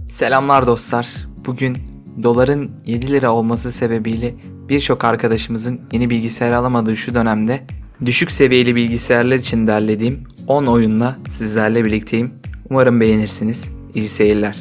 Selamlar dostlar. Bugün doların 7 lira olması sebebiyle birçok arkadaşımızın yeni bilgisayar alamadığı şu dönemde düşük seviyeli bilgisayarlar için derlediğim 10 oyunla sizlerle birlikteyim. Umarım beğenirsiniz. İyi seyirler.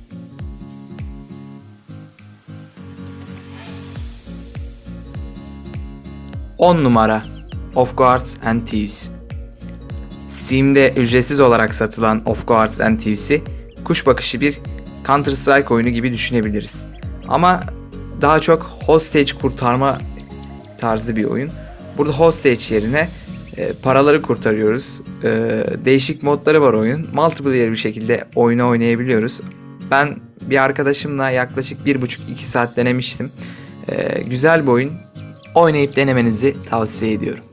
On numara Of Guards and Thieves. Steam'de ücretsiz olarak satılan Of Guards and Thieves'i kuş bakışı bir Counter Strike oyunu gibi düşünebiliriz. Ama daha çok hostage kurtarma tarzı bir oyun. Burada hostage yerine paraları kurtarıyoruz. Değişik modları var oyun. Multiplayer bir şekilde oyunu oynayabiliyoruz. Ben bir arkadaşımla yaklaşık 1,5-2 saat denemiştim. Güzel bir oyun. Oynayıp denemenizi tavsiye ediyorum.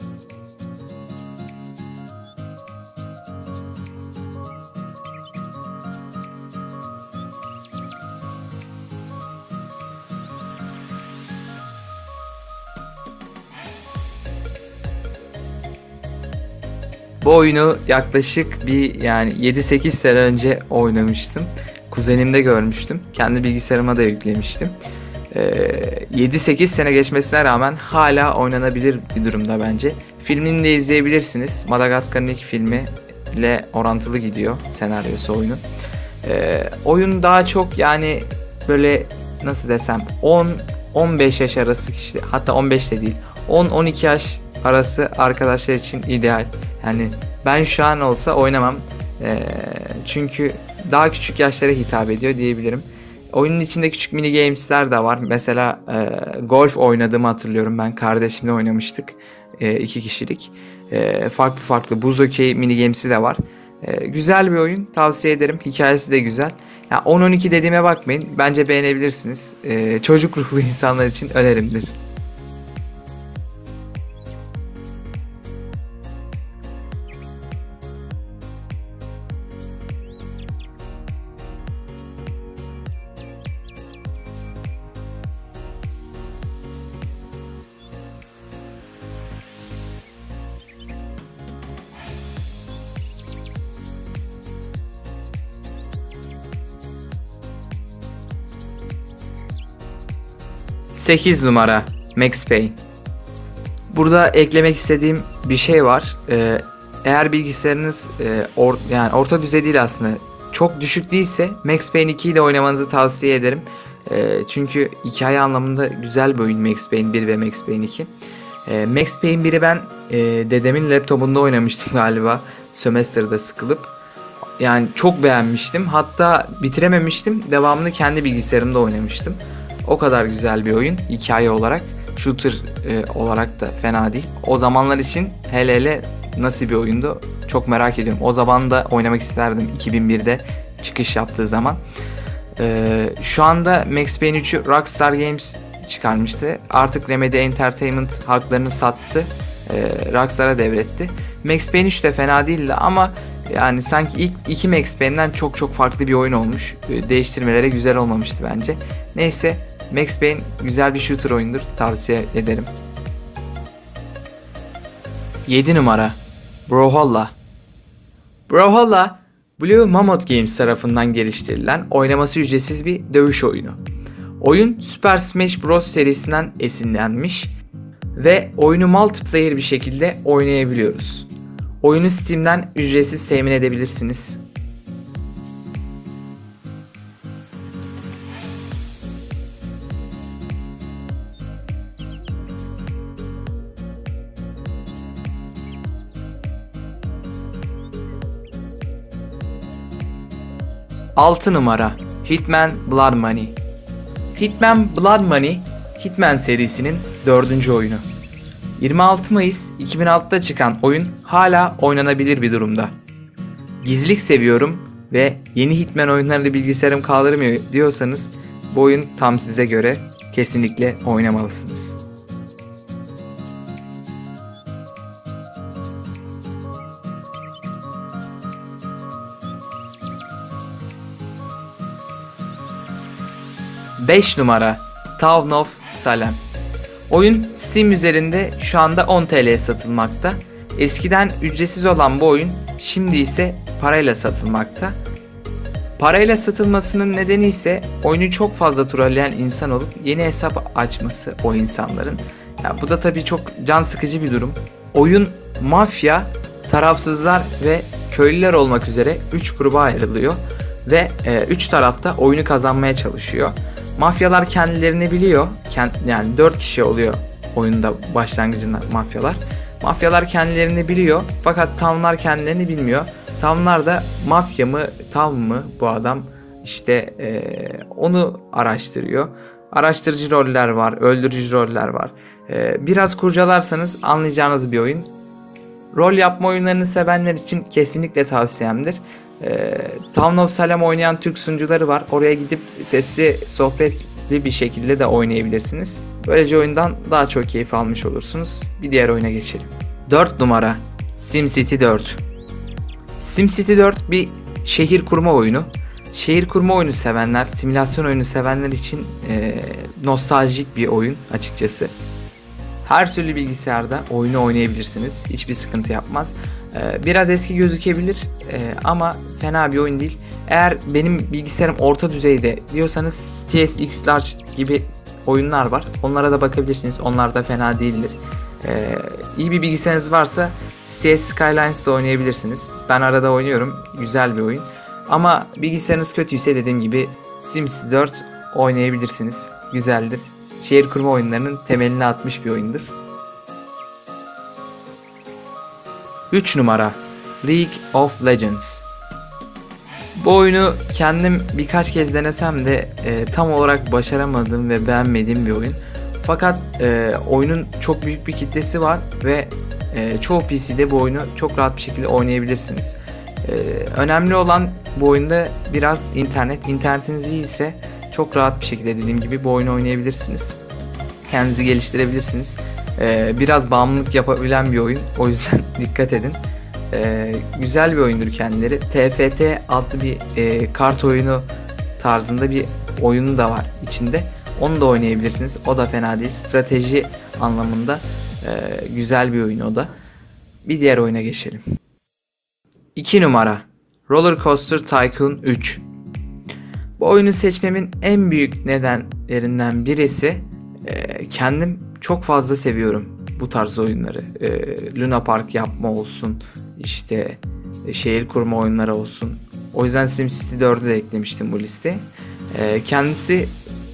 Bu oyunu yaklaşık bir 7-8 sene önce oynamıştım. Kuzenimde görmüştüm. Kendi bilgisayarıma da yüklemiştim. 7-8 sene geçmesine rağmen hala oynanabilir bir durumda bence. Filmini de izleyebilirsiniz. Madagaskar'ın ilk filmi ile orantılı gidiyor senaryosu oyunun. Oyun daha çok böyle nasıl desem 10-15 yaş arası kişi, hatta 15 de değil 10-12 yaş arası arkadaşlar için ideal. Yani ben şu an olsa oynamam. Çünkü daha küçük yaşlara hitap ediyor diyebilirim. Oyunun içinde küçük mini games'ler de var. Mesela golf oynadığımı hatırlıyorum. Ben kardeşimle oynamıştık. 2 kişilik. Farklı buz okey mini games'i de var. Güzel bir oyun. Tavsiye ederim. Hikayesi de güzel. 10-12 dediğime bakmayın. Bence beğenebilirsiniz. Çocuk ruhlu insanlar için önerimdir. 8 numara Max Payne. Burada eklemek istediğim bir şey var. Eğer bilgisayarınız orta düzey değil aslında, çok düşük değilse Max Payne 2'yi de oynamanızı tavsiye ederim. Çünkü hikaye anlamında güzel bir oyun Max Payne 1 ve Max Payne 2. Max Payne 1'i ben dedemin laptopunda oynamıştım galiba. Sömestr'da sıkılıp. Yani çok beğenmiştim. Hatta bitirememiştim. Devamını kendi bilgisayarımda oynamıştım. O kadar güzel bir oyun hikaye olarak. Shooter olarak da fena değil. O zamanlar için hele nasıl bir oyundu çok merak ediyorum. O zaman da oynamak isterdim 2001'de çıkış yaptığı zaman. Şu anda Max Payne 3'ü Rockstar Games çıkarmıştı. Artık Remedy Entertainment haklarını sattı. Rockstar'a devretti. Max Payne 3 de fena değildi ama sanki ilk 2 Max Payne'den çok farklı bir oyun olmuş. Değiştirmeleri güzel olmamıştı bence. Neyse, Max Payne güzel bir shooter oyundur. Tavsiye ederim. 7 numara Brawlhalla. Brawlhalla, Blue Mammoth Games tarafından geliştirilen oynaması ücretsiz bir dövüş oyunu. Oyun Super Smash Bros serisinden esinlenmiş ve oyunu multiplayer bir şekilde oynayabiliyoruz. Oyunu Steam'den ücretsiz temin edebilirsiniz. Altı numara Hitman Blood Money. Hitman Blood Money, Hitman serisinin 4. oyunu. 26 Mayıs 2006'da çıkan oyun hala oynanabilir bir durumda. Gizlilik seviyorum ve yeni Hitman oyunlarını bilgisayarım kaldırmıyor diyorsanız bu oyun tam size göre, kesinlikle oynamalısınız. Beş numara Town of Salem. Oyun Steam üzerinde şu anda 10 TL'ye satılmakta. Eskiden ücretsiz olan bu oyun şimdi ise parayla satılmakta. Parayla satılmasının nedeni ise oyunu çok fazla trolleyen insan olup yeni hesap açması o insanların. Ya bu da tabii çok can sıkıcı bir durum. Oyun mafya, tarafsızlar ve köylüler olmak üzere 3 gruba ayrılıyor ve 3 tarafta oyunu kazanmaya çalışıyor. Mafyalar kendilerini biliyor. Yani 4 kişi oluyor oyunda başlangıcında mafyalar. Mafyalar kendilerini biliyor fakat tavlar kendilerini bilmiyor. Tavlar da mafya mı tav mı bu adam işte onu araştırıyor. Araştırıcı roller var, öldürücü roller var. Biraz kurcalarsanız anlayacağınız bir oyun. Rol yapma oyunlarını sevenler için kesinlikle tavsiyemdir. Town of Salem oynayan Türk sunucuları var. Oraya gidip sesli sohbetli bir şekilde de oynayabilirsiniz. Böylece oyundan daha çok keyif almış olursunuz. Bir diğer oyuna geçelim. 4 numara SimCity 4. SimCity 4 bir şehir kurma oyunu. Şehir kurma oyunu sevenler, simülasyon oyunu sevenler için nostaljik bir oyun açıkçası. Her türlü bilgisayarda oyunu oynayabilirsiniz. Hiçbir sıkıntı yapmaz. Biraz eski gözükebilir ama fena bir oyun değil. Eğer benim bilgisayarım orta düzeyde diyorsanız TSX Large gibi oyunlar var. Onlara da bakabilirsiniz. Onlar da fena değildir. İyi bir bilgisayarınız varsa Cities Skylines oynayabilirsiniz. Ben arada oynuyorum. Güzel bir oyun. Ama bilgisayarınız kötüyse dediğim gibi Sims 4 oynayabilirsiniz. Güzeldir. Şehir kurma oyunlarının temelini atmış bir oyundur. 3 numara League of Legends. Bu oyunu kendim birkaç kez denesem de tam olarak başaramadığım ve beğenmediğim bir oyun. Fakat oyunun çok büyük bir kitlesi var ve çoğu PC'de bu oyunu çok rahat bir şekilde oynayabilirsiniz. Önemli olan bu oyunda biraz internet. İnternetiniz iyi ise çok rahat bir şekilde dediğim gibi bu oyunu oynayabilirsiniz. Kendinizi geliştirebilirsiniz. Biraz bağımlılık yapabilen bir oyun. O yüzden dikkat edin. Güzel bir oyundur kendileri. TFT adlı bir kart oyunu tarzında bir oyunu da var içinde. Onu da oynayabilirsiniz. O da fena değil. Strateji anlamında güzel bir oyun o da. Bir diğer oyuna geçelim. 2 numara Roller Coaster Tycoon 3. Bu oyunu seçmemin en büyük nedenlerinden birisi kendim çok fazla seviyorum bu tarz oyunları. Luna Park yapma olsun, işte şehir kurma oyunları olsun. O yüzden SimCity 4'ü de eklemiştim bu listeye. Kendisi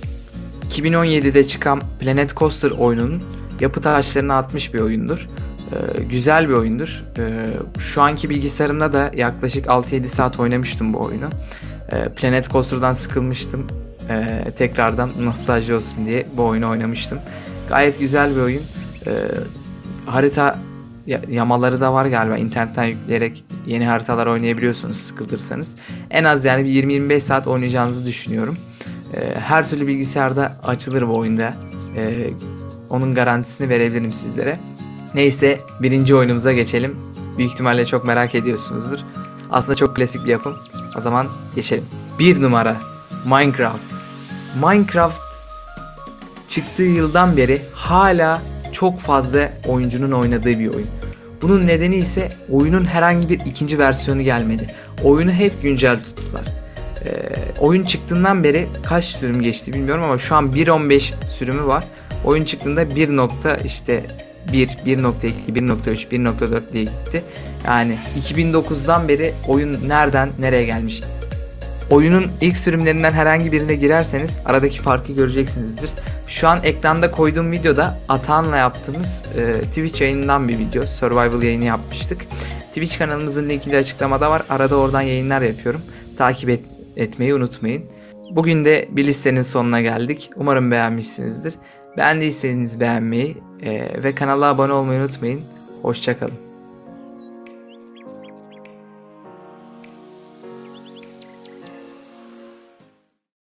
2017'de çıkan Planet Coaster oyununun yapı taşlarını atmış bir oyundur. Güzel bir oyundur. Şu anki bilgisayarımda da yaklaşık 6-7 saat oynamıştım bu oyunu. Planet Coaster'dan sıkılmıştım. Tekrardan nostalji olsun diye bu oyunu oynamıştım. Gayet güzel bir oyun. Harita yamaları da var galiba. İnternetten yükleyerek yeni haritalar oynayabiliyorsunuz sıkılırsanız. En az yani bir 20-25 saat oynayacağınızı düşünüyorum. Her türlü bilgisayarda açılır bu oyunda. Onun garantisini verebilirim sizlere. Neyse birinci oyunumuza geçelim. Büyük ihtimalle çok merak ediyorsunuzdur. Aslında çok klasik bir yapım. O zaman geçelim. 1 numara Minecraft. Minecraft çıktığı yıldan beri hala çok fazla oyuncunun oynadığı bir oyun. Bunun nedeni ise oyunun herhangi bir ikinci versiyonu gelmedi. Oyunu hep güncel tuttular. Oyun çıktığından beri kaç sürüm geçti bilmiyorum ama şu an 1.15 sürümü var. Oyun çıktığında 1. işte 1, 1.2, 1.3, 1.4 diye gitti. Yani 2009'dan beri oyun nereden nereye gelmiş. Oyunun ilk sürümlerinden herhangi birine girerseniz aradaki farkı göreceksinizdir. Şu an ekranda koyduğum videoda Atahan'la yaptığımız Twitch yayınından bir video. Survival yayını yapmıştık. Twitch kanalımızın linki de açıklamada var. Arada oradan yayınlar yapıyorum. Takip etmeyi unutmayın. Bugün de bir listenin sonuna geldik. Umarım beğenmişsinizdir. Beğendiyseniz beğenmeyi ve kanala abone olmayı unutmayın. Hoşça kalın.